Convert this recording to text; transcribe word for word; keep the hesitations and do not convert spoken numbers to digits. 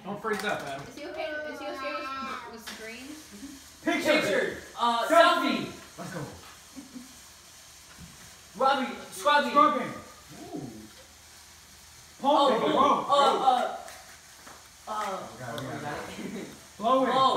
Don't freeze up, Adam. Is he okay? Is he okay with, with screens? Picture. Picture. Uh, selfie. Let's go. Rubbing. Scrubbing. Scrubbing. Ooh. Pulling. Oh, Roll. uh, uh, uh, We got it, we got it. blowing. Blowing.